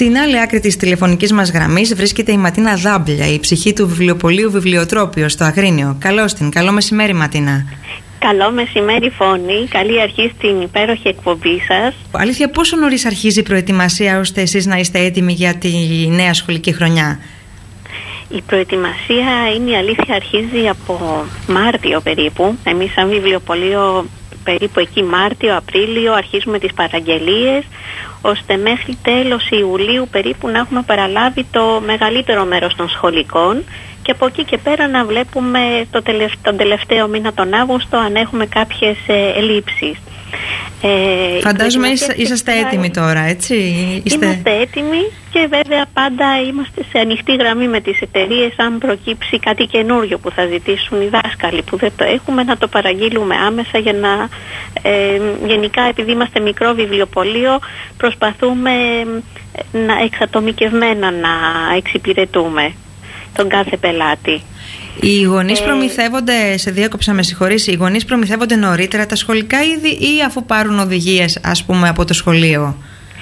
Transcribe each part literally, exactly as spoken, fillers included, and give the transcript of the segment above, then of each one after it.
Στην άλλη άκρη της τηλεφωνικής μας γραμμής βρίσκεται η Ματίνα Δάμπλια, η ψυχή του βιβλιοπωλείου Βιβλιοτρόπιο στο Αγρίνιο. Καλώς την. Καλό μεσημέρι, Ματίνα. Καλό μεσημέρι, Φώνη. Καλή αρχή στην υπέροχη εκπομπή σας. Αλήθεια, πόσο νωρίς αρχίζει η προετοιμασία ώστε εσείς να είστε έτοιμοι για τη νέα σχολική χρονιά? Η προετοιμασία, είναι η αλήθεια, αρχίζει από Μάρτιο περίπου. Εμείς σαν βιβλιοπωλείο περίπου εκεί Μάρτιο, Απρίλιο αρχίζουμε τις παραγγελίες, ώστε μέχρι τέλος Ιουλίου περίπου να έχουμε παραλάβει το μεγαλύτερο μέρος των σχολικών και από εκεί και πέρα να βλέπουμε το τελευ- τον τελευταίο μήνα τον Αύγουστο αν έχουμε κάποιες ε, ελλείψεις. Ε, Φαντάζομαι είσαστε, είσαστε έτοιμοι τώρα, έτσι? Είστε... Είμαστε έτοιμοι και βέβαια πάντα είμαστε σε ανοιχτή γραμμή με τις εταιρείες. Αν προκύψει κάτι καινούριο που θα ζητήσουν οι δάσκαλοι που δεν το έχουμε, να το παραγγείλουμε άμεσα για να ε, γενικά, επειδή είμαστε μικρό βιβλιοπωλείο, προσπαθούμε να εξατομικευμένα να εξυπηρετούμε τον κάθε πελάτη. Οι γονείς ε... προμηθεύονται, σε διέκοψα, με συγχωρείς, οι γονείς προμηθεύονται νωρίτερα τα σχολικά είδη ή αφού πάρουν οδηγίες, ας πούμε, από το σχολείο?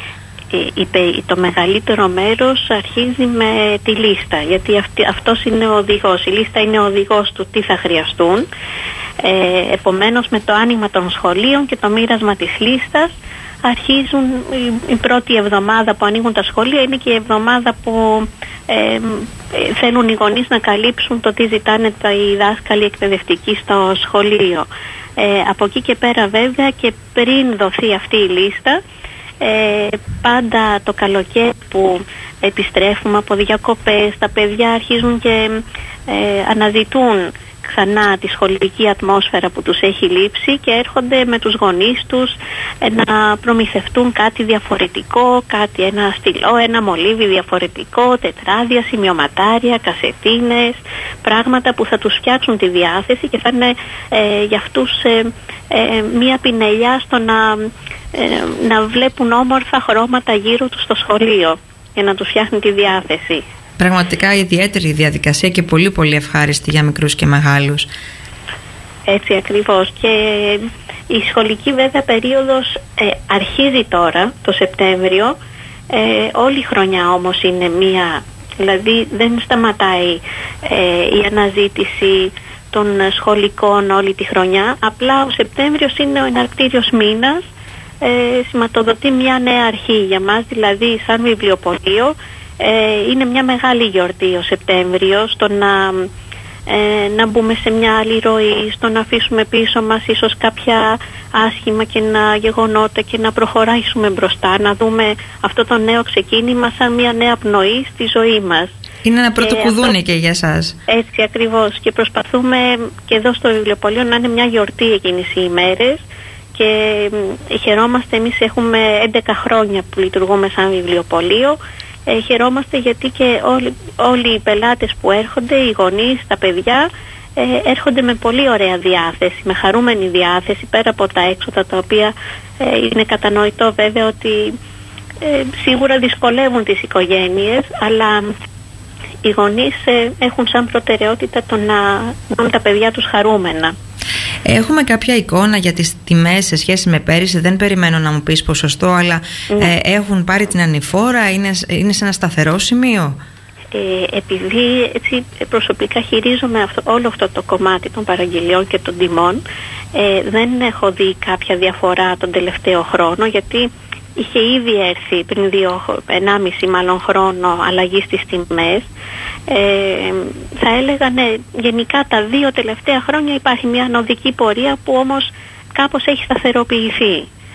Ε, το μεγαλύτερο μέρος αρχίζει με τη λίστα, γιατί αυτή, αυτός είναι ο οδηγός. Η λίστα είναι ο οδηγός του τι θα χρειαστούν. Ε, επομένως, με το άνοιγμα των σχολείων και το μοίρασμα της λίστας αρχίζουν η, η πρώτη εβδομάδα που ανοίγουν τα σχολεία, είναι και η εβδομάδα που ε, ε, θέλουν οι γονείς να καλύψουν το τι ζητάνε τα, οι δάσκαλοι εκπαιδευτικοί στο σχολείο. Ε, από εκεί και πέρα βέβαια, και πριν δοθεί αυτή η λίστα, ε, πάντα το καλοκαίρι που επιστρέφουμε από διακοπές, τα παιδιά αρχίζουν και ε, αναζητούν ξανά τη σχολική ατμόσφαιρα που τους έχει λείψει και έρχονται με τους γονείς τους ε, να προμηθευτούν κάτι διαφορετικό, κάτι, ένα στυλό, ένα μολύβι διαφορετικό, τετράδια, σημειωματάρια, κασετίνες, πράγματα που θα τους φτιάξουν τη διάθεση και θα είναι ε, για αυτούς ε, ε, μία πινελιά στο να, ε, να βλέπουν όμορφα χρώματα γύρω τους στο σχολείο για να τους φτιάχνει τη διάθεση. Πραγματικά ιδιαίτερη διαδικασία και πολύ πολύ ευχάριστη για μικρούς και μεγάλους. Έτσι ακριβώς. Και η σχολική βέβαια περίοδος ε, αρχίζει τώρα το Σεπτέμβριο. Ε, όλη η χρονιά όμως είναι μία, δηλαδή δεν σταματάει ε, η αναζήτηση των σχολικών όλη τη χρονιά. Απλά ο Σεπτέμβριος είναι ο εναρκτήριος μήνας. Ε, σηματοδοτεί μια νέα αρχή για μας, δηλαδή σαν βιβλιοπωλείο. Ε, είναι μια μεγάλη γιορτή ο Σεπτέμβριος, στο να, ε, να μπούμε σε μια άλλη ροή, στο να αφήσουμε πίσω μας ίσως κάποια άσχημα και να γεγονότα και να προχωρήσουμε μπροστά, να δούμε αυτό το νέο ξεκίνημα σαν μια νέα πνοή στη ζωή μας. Είναι ένα πρώτο ε, κουδούνι αυτό, και για σας. Έτσι ακριβώς, και προσπαθούμε και εδώ στο βιβλιοπωλείο να είναι μια γιορτή εκείνες οι ημέρες. Και ε, χαιρόμαστε, εμείς έχουμε έντεκα χρόνια που λειτουργούμε σαν βιβλιοπωλείο. Ε, χαιρόμαστε γιατί και όλοι, όλοι οι πελάτες που έρχονται, οι γονείς, τα παιδιά, ε, έρχονται με πολύ ωραία διάθεση, με χαρούμενη διάθεση, πέρα από τα έξοδα τα οποία ε, είναι κατανοητό βέβαια ότι ε, σίγουρα δυσκολεύουν τις οικογένειες, αλλά οι γονείς ε, έχουν σαν προτεραιότητα το να δουν τα παιδιά τους χαρούμενα. Έχουμε κάποια εικόνα για τις τιμές σε σχέση με πέρυσι? Δεν περιμένω να μου πεις ποσοστό, αλλά ναι. ε, έχουν πάρει την ανηφόρα, είναι, είναι σε ένα σταθερό σημείο? Ε, επειδή έτσι προσωπικά χειρίζομαι αυτό, όλο αυτό το κομμάτι των παραγγελιών και των τιμών, ε, δεν έχω δει κάποια διαφορά τον τελευταίο χρόνο, γιατί είχε ήδη έρθει πριν δύο, ενάμιση μάλλον χρόνο αλλαγή στις τιμές. Ε, θα έλεγα ναι, γενικά τα δύο τελευταία χρόνια υπάρχει μια ανωδική πορεία που όμως κάπως έχει σταθεροποιηθεί.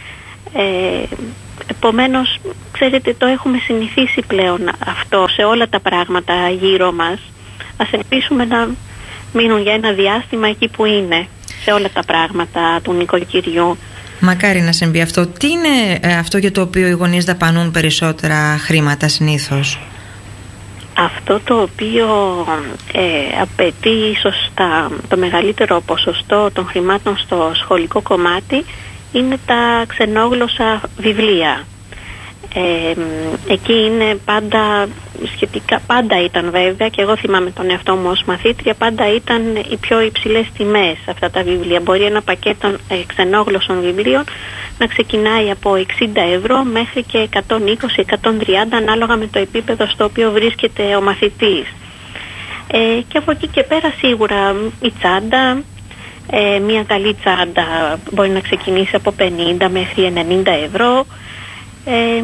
Ε, επομένως, ξέρετε, το έχουμε συνηθίσει πλέον αυτό σε όλα τα πράγματα γύρω μας. Ας ελπίσουμε να μείνουν για ένα διάστημα εκεί που είναι, σε όλα τα πράγματα του νοικοκυριού. Μακάρι να συμβεί αυτό. Τι είναι ε, αυτό για το οποίο οι γονείς δαπανούν περισσότερα χρήματα συνήθως? Αυτό το οποίο ε, απαιτεί ίσως τα, το μεγαλύτερο ποσοστό των χρημάτων στο σχολικό κομμάτι είναι τα ξενόγλωσσα βιβλία. Ε, εκεί είναι πάντα σχετικά, πάντα ήταν βέβαια, και εγώ θυμάμαι τον εαυτό μου ως μαθήτρια, πάντα ήταν οι πιο υψηλές τιμές αυτά τα βιβλία. Μπορεί ένα πακέτο ε, ξενόγλωσσων βιβλίων να ξεκινάει από εξήντα ευρώ μέχρι και εκατόν είκοσι με εκατόν τριάντα, ανάλογα με το επίπεδο στο οποίο βρίσκεται ο μαθητής. Ε, και από εκεί και πέρα σίγουρα η τσάντα, ε, μια καλή τσάντα μπορεί να ξεκινήσει από πενήντα μέχρι ενενήντα ευρώ. Ε,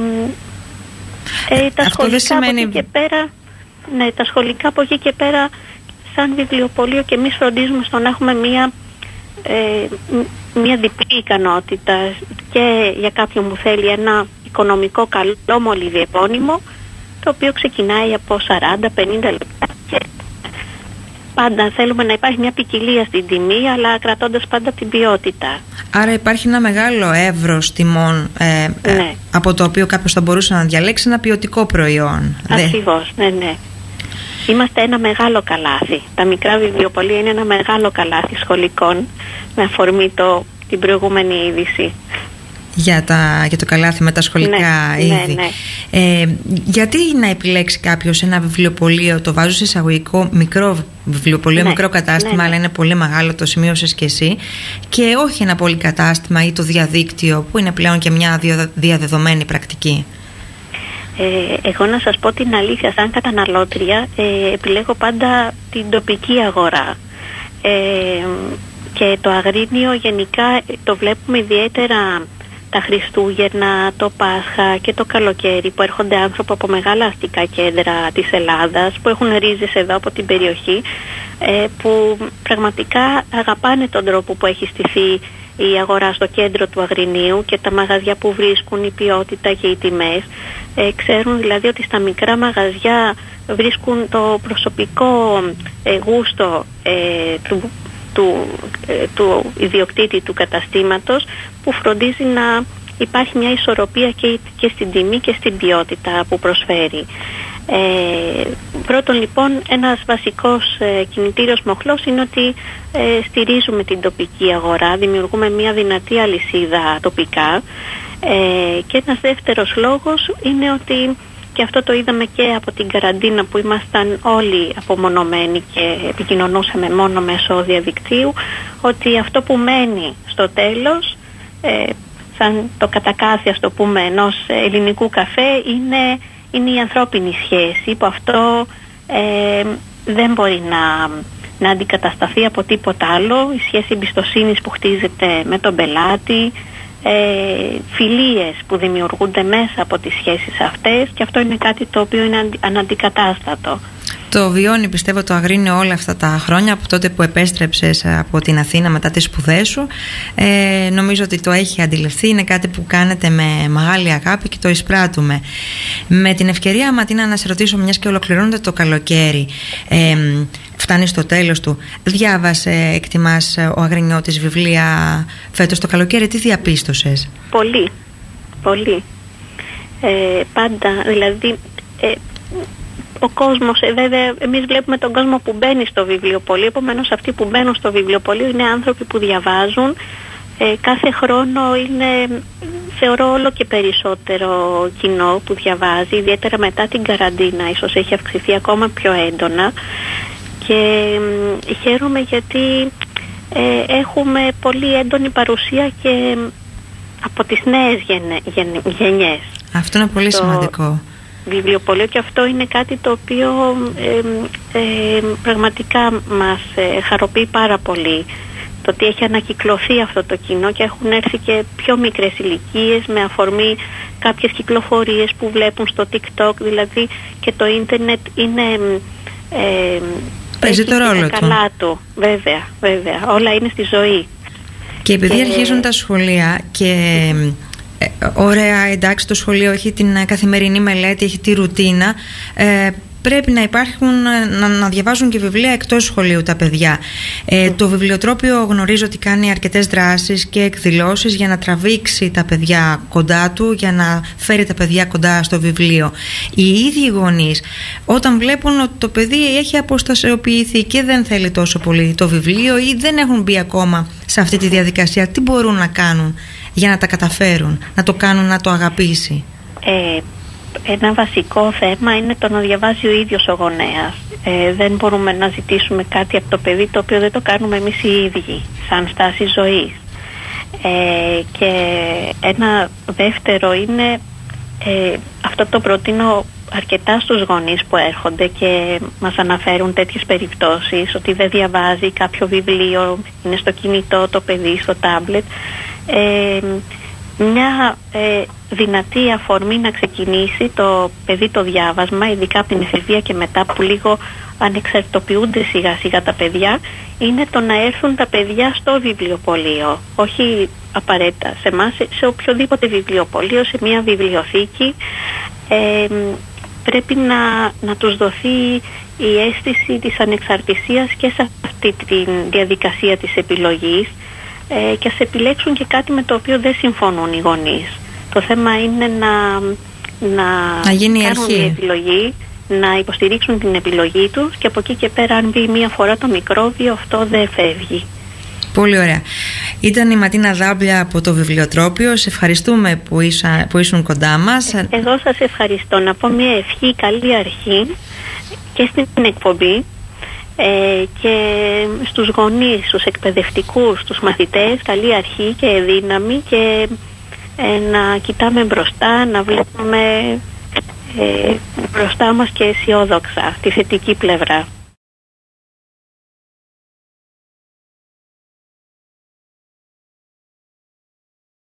ε, τα σχολικά σημαίνει... από εκεί και πέρα, ναι, τα σχολικά από εκεί και πέρα, σαν βιβλιοπωλείο, και εμείς φροντίζουμε στο να έχουμε μια, ε, μια διπλή ικανότητα, και για κάποιον που θέλει ένα οικονομικό καλό μολυβιεπώνυμο, το οποίο ξεκινάει από σαράντα με πενήντα λεπτά, και πάντα θέλουμε να υπάρχει μια ποικιλία στην τιμή, αλλά κρατώντας πάντα την ποιότητα. Άρα υπάρχει ένα μεγάλο εύρος τιμών, ε, ναι. ε, από το οποίο κάποιος θα μπορούσε να διαλέξει ένα ποιοτικό προϊόν. Ακριβώς, ναι, ναι. Είμαστε ένα μεγάλο καλάθι. Τα μικρά βιβλιοπωλεία είναι ένα μεγάλο καλάθι σχολικών, με αφορμή το, την προηγούμενη είδηση. Για, τα, για το καλάθι με τα σχολικά ναι, είδη. ναι, ναι. Ε, γιατί να επιλέξει κάποιος ένα βιβλιοπωλείο, το βάζω σε εισαγωγικό, μικρό βιβλιοπωλείο, ναι, μικρό κατάστημα, ναι, ναι. αλλά είναι πολύ μεγάλο, το σημείωσες και εσύ, και όχι ένα πολυκατάστημα ή το διαδίκτυο, που είναι πλέον και μια διαδεδομένη πρακτική? Ε, εγώ να σας πω την αλήθεια, σαν καταναλώτρια, ε, επιλέγω πάντα την τοπική αγορά. Ε, και το Αγρίνιο γενικά το βλέπουμε ιδιαίτερα τα Χριστούγεννα, το Πάσχα και το καλοκαίρι, που έρχονται άνθρωποι από μεγάλα αστικά κέντρα της Ελλάδας, που έχουν ρίζες εδώ από την περιοχή, ε, που πραγματικά αγαπάνε τον τρόπο που έχει στηθεί η αγορά στο κέντρο του Αγρινίου και τα μαγαζιά που βρίσκουν, η ποιότητα και οι τιμές. Ε, ξέρουν δηλαδή ότι στα μικρά μαγαζιά βρίσκουν το προσωπικό ε, γούστο ε, του Του, του ιδιοκτήτη του καταστήματος, που φροντίζει να υπάρχει μια ισορροπία και, και στην τιμή και στην ποιότητα που προσφέρει. Ε, πρώτον λοιπόν, ένας βασικός ε, κινητήριος μοχλός είναι ότι ε, στηρίζουμε την τοπική αγορά, δημιουργούμε μια δυνατή αλυσίδα τοπικά, ε, και ένας δεύτερος λόγος είναι ότι, και αυτό το είδαμε και από την καραντίνα που ήμασταν όλοι απομονωμένοι και επικοινωνούσαμε μόνο μέσω διαδικτύου, ότι αυτό που μένει στο τέλος, ε, σαν το κατακάθι, ας το πούμε, ενός ελληνικού καφέ, είναι, είναι η ανθρώπινη σχέση, που αυτό ε, δεν μπορεί να, να αντικατασταθεί από τίποτα άλλο. Η σχέση εμπιστοσύνης που χτίζεται με τον πελάτη, Ε, φιλίες που δημιουργούνται μέσα από τις σχέσεις αυτές, και αυτό είναι κάτι το οποίο είναι αναντικατάστατο. Το βιώνει, πιστεύω, το Αγρίνιο όλα αυτά τα χρόνια, από τότε που επέστρεψες από την Αθήνα μετά τις σπουδές σου. Ε, νομίζω ότι το έχει αντιληφθεί, είναι κάτι που κάνετε με μεγάλη αγάπη και το εισπράττουμε. Με την ευκαιρία, Ματίνα, να σε ρωτήσω, μιας και ολοκληρώνεται το καλοκαίρι, ε, φτάνει στο τέλος του, διάβασε, εκτιμάς, ο Αγρινιώτης βιβλία φέτος το καλοκαίρι? Τι διαπίστωσες? Πολύ, πολύ. Ε, πάντα, δηλαδή... Ε, ο κόσμος, ε, βέβαια εμείς βλέπουμε τον κόσμο που μπαίνει στο βιβλιοπωλείο, επομένως αυτοί που μπαίνουν στο βιβλιοπωλείο είναι άνθρωποι που διαβάζουν. Ε, κάθε χρόνο είναι, θεωρώ, όλο και περισσότερο κοινό που διαβάζει, ιδιαίτερα μετά την καραντίνα, ίσως έχει αυξηθεί ακόμα πιο έντονα, και ε, χαίρομαι γιατί ε, έχουμε πολύ έντονη παρουσία και από τις νέες γενε, γεν, γενιές. Αυτό είναι πολύ το, σημαντικό. Βιβλιοπωλείο, και αυτό είναι κάτι το οποίο ε, ε, πραγματικά μας ε, χαροποιεί πάρα πολύ, το ότι έχει ανακυκλωθεί αυτό το κοινό και έχουν έρθει και πιο μικρές ηλικίες με αφορμή κάποιες κυκλοφορίες που βλέπουν στο TikTok, δηλαδή, και το ίντερνετ είναι ε, παίζει το ρόλο του. Καλά του, βέβαια, βέβαια, όλα είναι στη ζωή. Και επειδή και... αρχίζουν τα σχολεία και ε, ωραία, εντάξει, το σχολείο έχει την καθημερινή μελέτη, έχει τη ρουτίνα, ε, πρέπει να υπάρχουν, να, να διαβάζουν και βιβλία εκτός σχολείου τα παιδιά. Ε, mm. Το βιβλιοτρόπιο γνωρίζω ότι κάνει αρκετές δράσεις και εκδηλώσεις για να τραβήξει τα παιδιά κοντά του, για να φέρει τα παιδιά κοντά στο βιβλίο. Οι ίδιοι γονείς, όταν βλέπουν ότι το παιδί έχει αποστασιοποιηθεί και δεν θέλει τόσο πολύ το βιβλίο ή δεν έχουν μπει ακόμα σε αυτή τη διαδικασία, τι μπορούν να κάνουν για να τα καταφέρουν, να το κάνουν να το αγαπήσει? Ε, ένα βασικό θέμα είναι το να διαβάζει ο ίδιος ο γονέας. Ε, δεν μπορούμε να ζητήσουμε κάτι από το παιδί το οποίο δεν το κάνουμε εμείς οι ίδιοι, σαν στάση ζωής. Ε, και ένα δεύτερο είναι, ε, αυτό το προτείνω αρκετά στους γονείς που έρχονται και μας αναφέρουν τέτοιες περιπτώσεις, ότι δεν διαβάζει κάποιο βιβλίο, είναι στο κινητό το παιδί, στο τάμπλετ. Ε, μια ε, δυνατή αφορμή να ξεκινήσει το παιδί το διάβασμα, ειδικά από την εφηβεία και μετά, που λίγο ανεξαρτητοποιούνται σιγά σιγά τα παιδιά, είναι το να έρθουν τα παιδιά στο βιβλιοπωλείο, όχι απαραίτητα σε εμάς, σε οποιοδήποτε βιβλιοπωλείο, σε μια βιβλιοθήκη. ε, πρέπει να, να τους δοθεί η αίσθηση της ανεξαρτησίας και σε αυτή τη διαδικασία της επιλογής, ε, και ας επιλέξουν και κάτι με το οποίο δεν συμφωνούν οι γονείς. Το θέμα είναι να, να, να γίνει κάνουν αρχή. η επιλογή, να υποστηρίξουν την επιλογή τους, και από εκεί και πέρα, αν μπει μία φορά το μικρόβιο, αυτό δεν φεύγει. Πολύ ωραία. Ήταν η Ματίνα Δάμπλια από το Βιβλιοτρόπιο. Σε ευχαριστούμε που, ίσα, που ήσουν κοντά μας. Εγώ σας ευχαριστώ. Να πω μια ευχή καλή αρχή και στην εκπομπή, ε, και στους γονείς, στους εκπαιδευτικούς, στους μαθητές, καλή αρχή και δύναμη, και ε, να κοιτάμε μπροστά, να βλέπουμε ε, μπροστά μας και αισιόδοξα τη θετική πλευρά.